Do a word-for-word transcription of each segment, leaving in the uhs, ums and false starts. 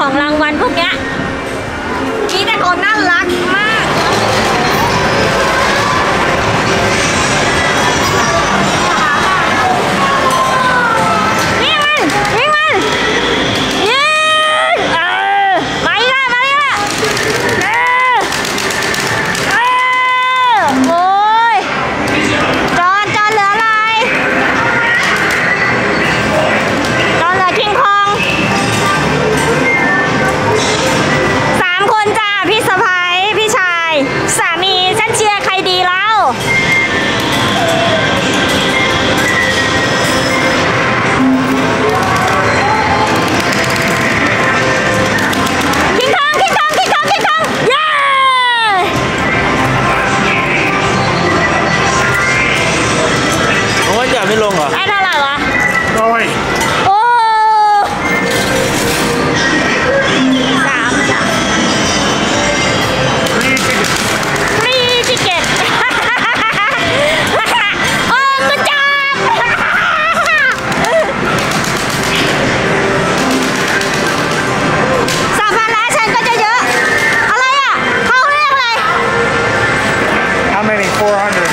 ของรางวัลพวกเนี้ยมีแต่คนน่ารักมากไม่ลงเหรอได้เท่าไหร่วะร้อยโอ้สามจ้ะฟรีทิเก็ตโอ้กูจับสามพันแล้วฉันก็จะเยอะอะไรอ่ะเขาเรียกอะไร How many four hundred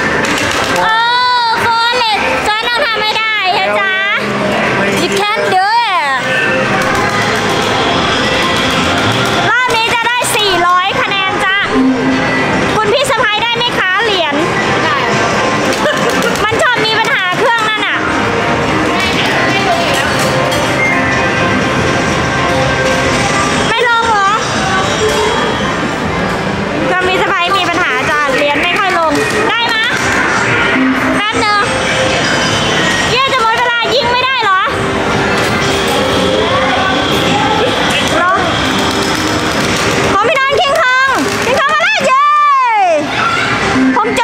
You can do it รอบนี้จะได้สี่ร้อยคะแนนจ้ะคุณพี่สะพายได้ไหมคะเหรียญได้มันชอบมีปัญหาเครื่องนั่นอ่ะไม่ลงเหรอเครื่องพี่สะพายมีปัญหาจ้ะเหรียญไม่ค่อยลงได้ไหมแป๊บนึงเย่จะหมดเวลายิงไม่ได้เหรอผมพี่น้องคิงคองคิงคองมาแล้วเย้ผม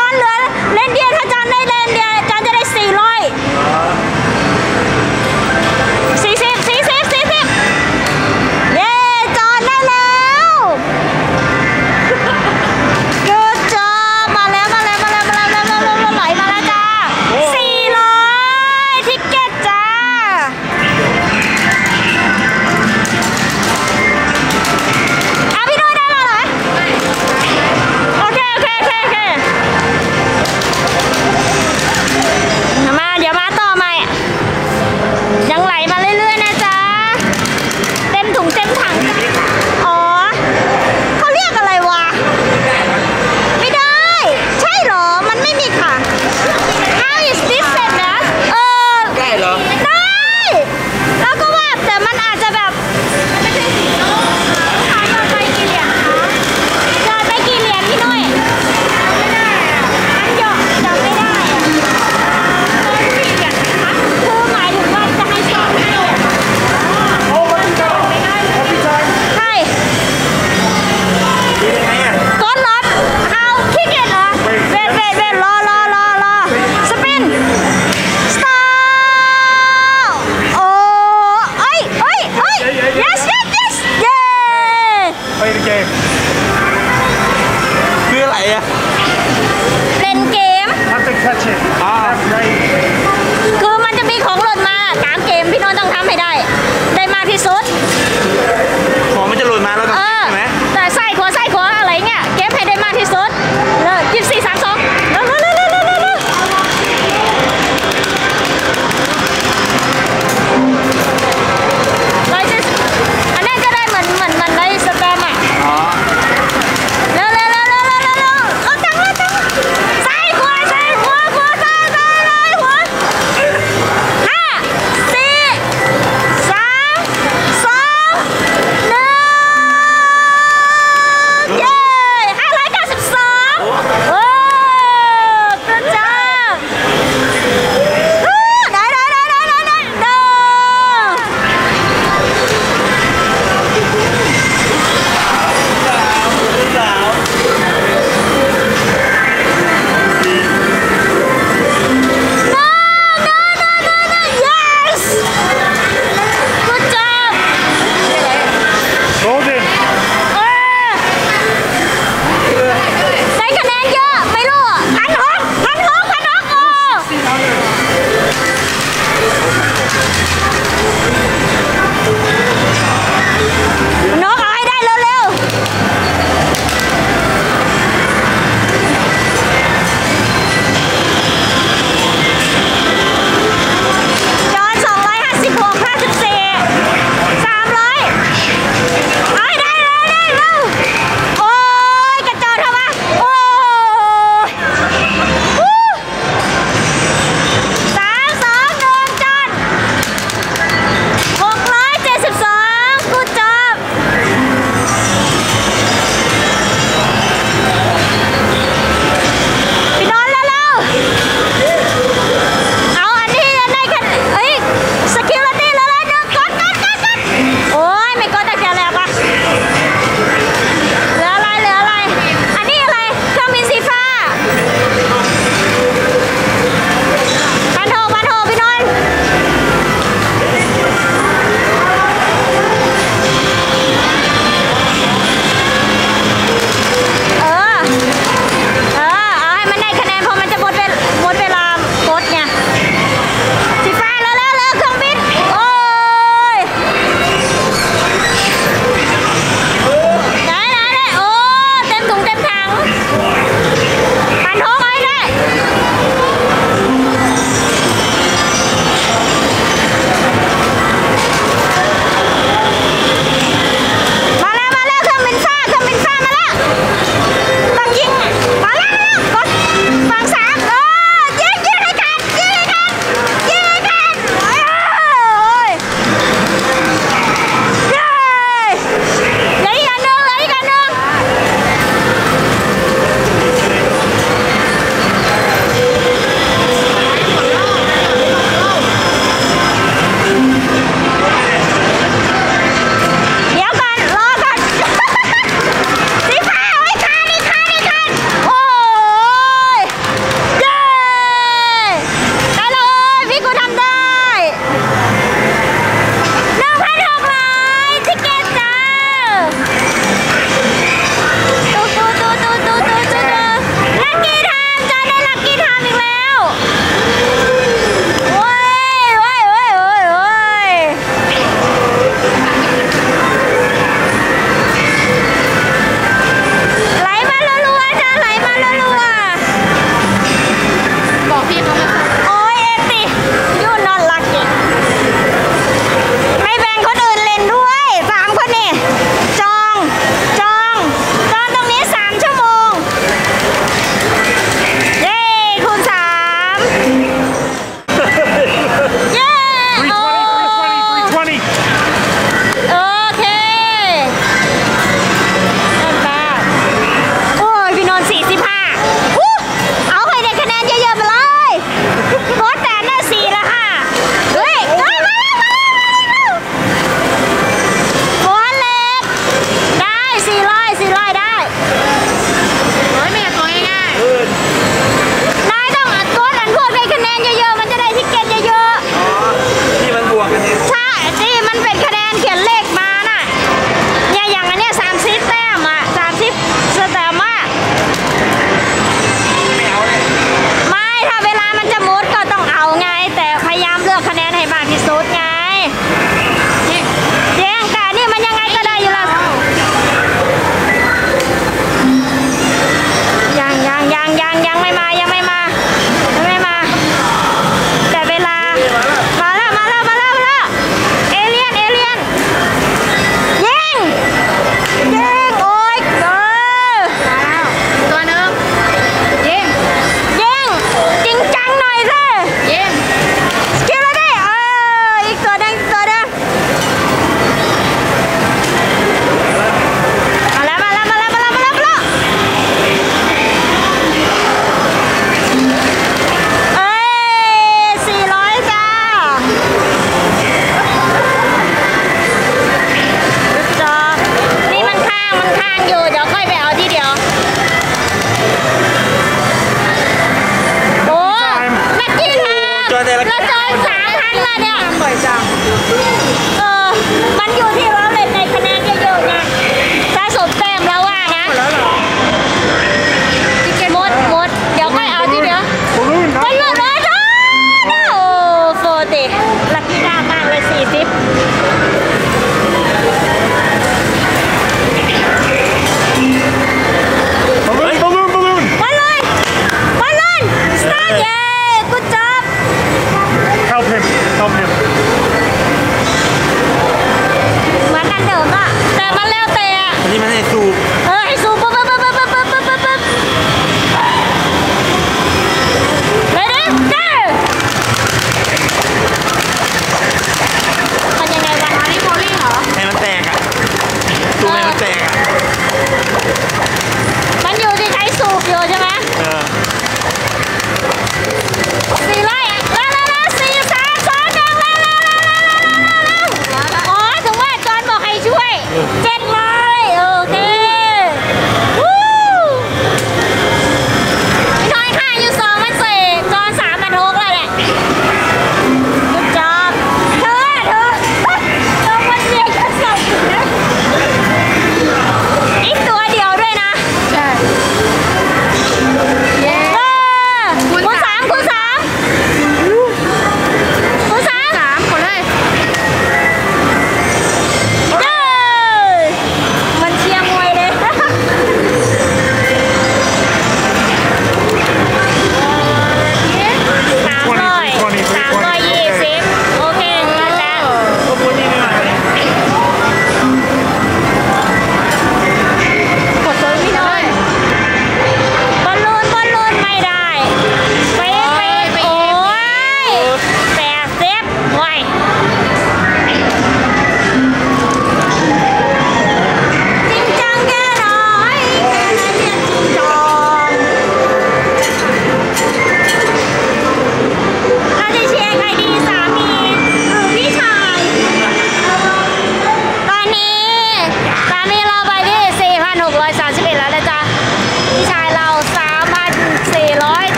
ไม่มายังไม่มาแต่เวลามาแล้วมาแล้วมาแล้วมาแล้วเอเลี่ยนเอเลี่ยนยิงยิงโอ้ยเออตัวหนึ่งยิงยิงจริงจังหน่อยสิยิงสกิลแล้วดิเอออีกตัวหนึงอีกตัวหนึงมาแล้วมาแล้วมาแล้วมาแล้วมาแล้วมาแล้วเอ้ยสี่ร้อยจ้า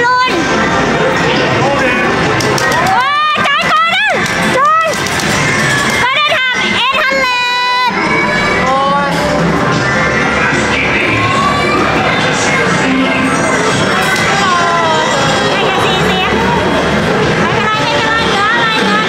ลูนโอ้ยจอยก่อนนะจอยก็ได้ทำเอ็ดฮันเลดโอ้ยได้แค่สี่เสียงไม่เป็นไรไม่เป็นไรเหลืออะไรเหลือ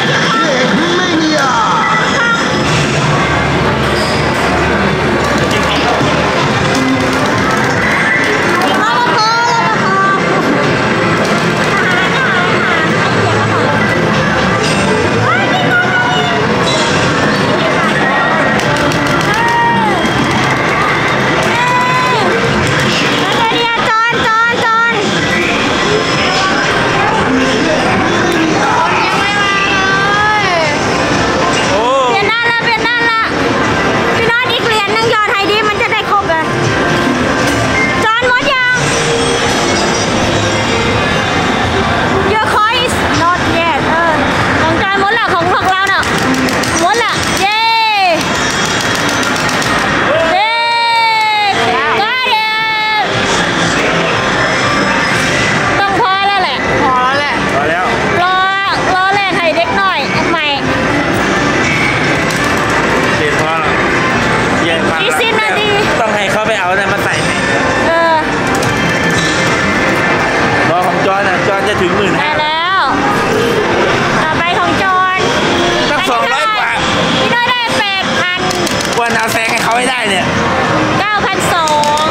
ถึงหมื่นได้แล้วต่อไปของจอนตั้งสองร้อยกว่าพี่น้อยได้แปดพันควรเอาแซงให้เขาให้ได้เนี่ยเก้าพันสอง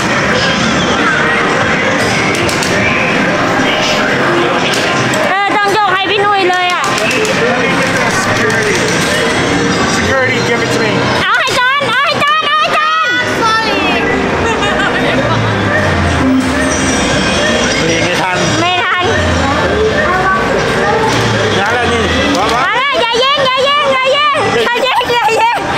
เออต้องยกให้พี่นุ้ยเลยอ่ะ Security give it to me เอาให้จอนเอาให้จอนเอาให้จอน sorry ไม่ทันไม่ทันงั้นแล้วนี่ว้าวมาแล้วอย่าเย่งอย่าเย่งอย่าเย่งอย่าเย่งอย่าเย่ง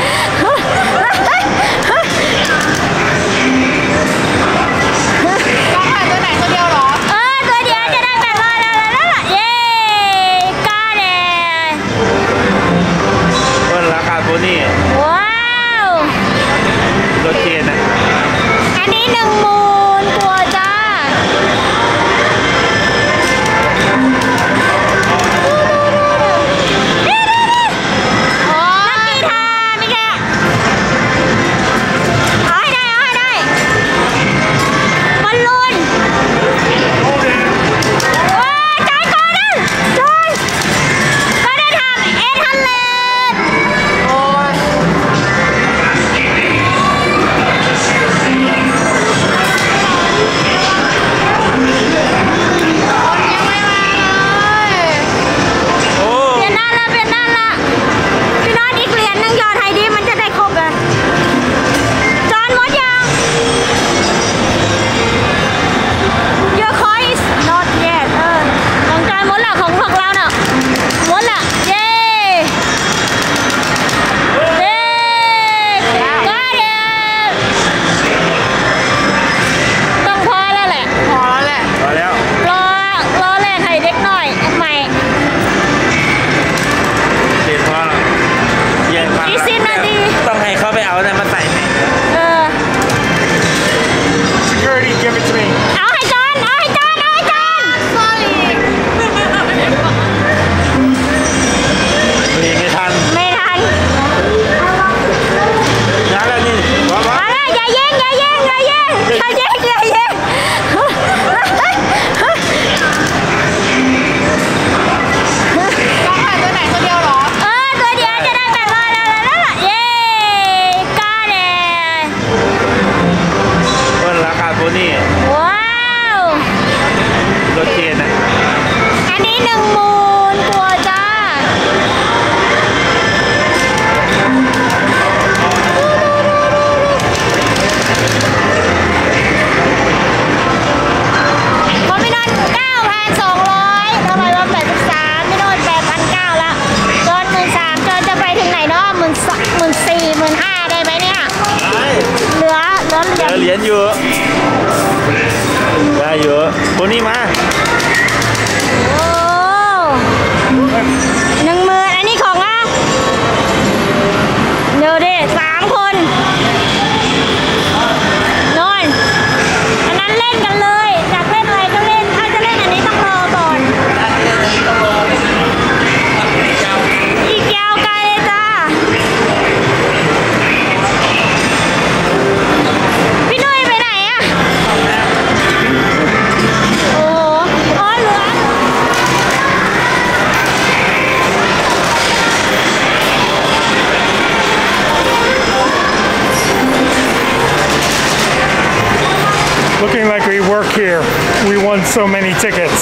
ต้องหาตัวไหนตัวเดียวเหรอเออตัวเดียวจะได้แปดร้อยแล้วแล้วล่ะเย้กาเดเพิ่นราคาโพนี่ว้าวรถเกียร์นะอันนี้หนึ่งหมื่นกว่าจ้าโอ้ลัคกี้ทาไม่แกเอาให้ได้เอาให้ได้บอลลูนโอ้ยจอยก่อนนะจอยก็ได้ทำเอ็ดฮันเลดโอ้ยยังไม่มาเลยโอ้เปลี่ยนด้านละเปลี่ยนด้านละพี่น้อยอีกเหรียญนึงหยอดให้ดีมันจะได้ครบเลยจอนหมดยัง Your coins not yet เออของจอนหมดละของพวกเราเนาะหมดละเย้เย้ก็เดี๋ยวต้องพอแล้วแหละพอแล้วแหละพอแล้วรอรอแลกให้เด็กหน่อยใหม่เสร็จพอแล้วเย็นพันอีกสิบนาทีต้องให้เขาไปเอาอะไรมาใส่ไหมเออ Security give it to me เอาให้จอนเอาให้จอนเอาให้จอน sorry ไม่ทันไม่ทันงั้นแล้วนี่ว้าวมาแล้วอย่าเย่งอย่าเย่งอย่าเย่งอย่าเย่งอย่าเย่งต้องหาตัวไหนตัวเดียวเหรอเออตัวเดียวจะได้แปดร้อยแล้วแล้วล่ะเย้กาเดเพิ่นราคาโพนี่ว้าวรถเกียร์นะอันนี้หนึ่งหมื่นกว่าจ้าพอไม่นอนเก้าพันสองร้อยทำไมเราแปดสิบสามไม่นอนแปดพันเก้าละจนหมื่นสามจนจะไปถึงไหนเนาะหมื่นสองหมื่นสี่หมื่นห้าได้ไหมเนี่ยได้เหลือเหลือเหเหรีลืยอญเหรียญอยู่ได้อยู่โพนี่มาโอ้หนึ่งหมื่นอันนี้ของอ่ะเดี๋ยวดิสามคนนอนอันนั้นเล่นกันเลยอยากเล่นอะไรก็เล่นถ้าจะเล่น won so many tickets.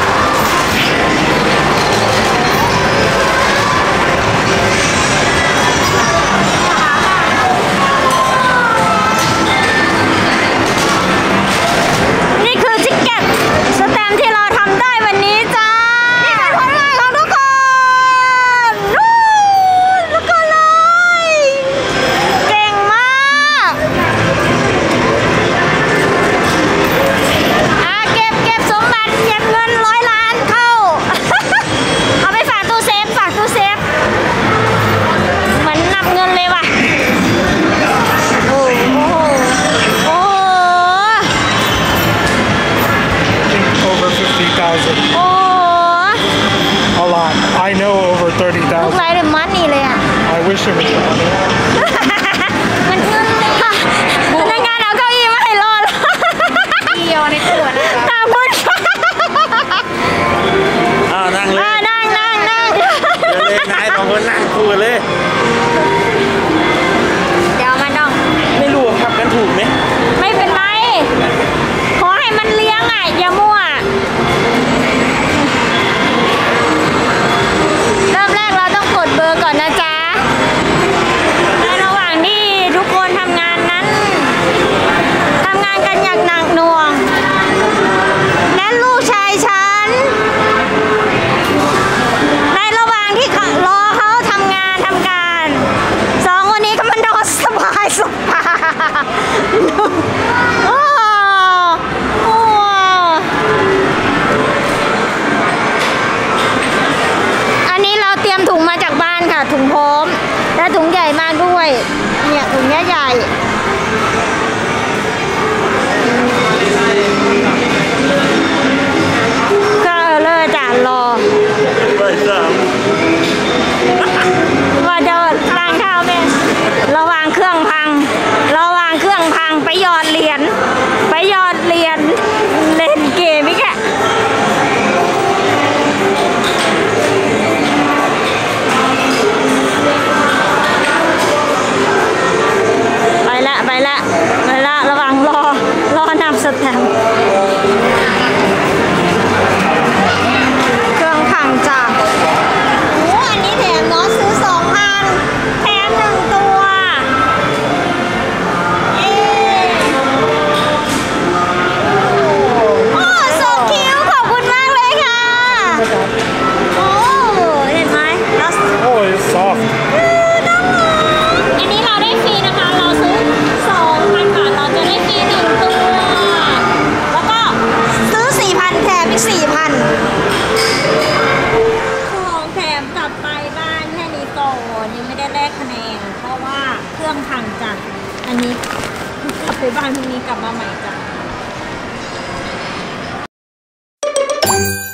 นี่คือทิกเก็ตสแตมป์ที่เราทำได้วันนี้จ้านี่เป็นผลงานของทุกคนนู่นทุกคนเลยเก่งมากอ่ะเก็บเก็บสมบัติเก็บเงินร้อยล้านเข้า เอาไปฝากตู้เซฟฝากตู้เซฟเหมือนนับเงินเลยว่ะโอ้โหโอ้โห Over fifty thousand. โอ้ A lot. I know over thirty ลูก thousand. ไรเดอะมันนี่เลยอ่ะ I wish it was money. มันเงินเลยค่ะพนักงานเอาเก้าอี้มาให้รอแล้วเดียวในตัวนะคะขอบคุณค่ะอ้าวนั่งเลยอ่านั่งนั่งนั่งเดี๋ยวเลยนายสองคนนั่งคู่กันเลยเดี๋ยวมันต้องไม่รู้ว่าขับกันถูกไหมไม่เป็นไร ขอให้มันเลี้ยงอ่ะ อย่ามั่ว เริ่มแรกเราต้องกดเบอร์ก่อนนะจ๊ะ ในระหว่างที่ทุกคนทำงานนั้น ทำงานกันอย่างหนักหน่วง และลูกชายฉัน ในระหว่างที่เขารอเขาทำงานทำการสองคนนี้ก็มันนอนสบายสบายโอ้โอ้อันนี้เราเตรียมถุงมาจากบ้านค่ะ ถุงพร้อม และถุงใหญ่มากด้วย เนี่ยถุงเนี้ยใหญ่ ก็เลยจ่ารอไปสามว่าจะล้างข้าวแม่ระวางเครื่องพังระวางเครื่องพังไปหยอดเหรียญไปหยอดเหรียญเล่นเกมอีกแกไปละไปละไปละระวังรอรอนับสแตมป์เครื่องพังจ้ะ โอ้อันนี้แถมเนาะซื้อสองพันแถมหนึ่งตัวเย้โอ้โซคิวขอบคุณมากเลยค่ะ โอ้เห็นไหมเรา Oh, it's soft. อันนี้เราได้ฟรีนะคะ เราซื้อสองพันบาทเราจะได้ฟรีหนึ่งตัว แล้วก็ซื้อสี่พันแถมอีกสี่พัน ของแถมกลับไปบ้านแค่นี้ก่อนยังไม่ได้แลกคะแนนเพราะว่าเครื่องพังจัดอันนี้กลับไปบ้านพรุ่งนี้กลับมาใหม่จ้ะ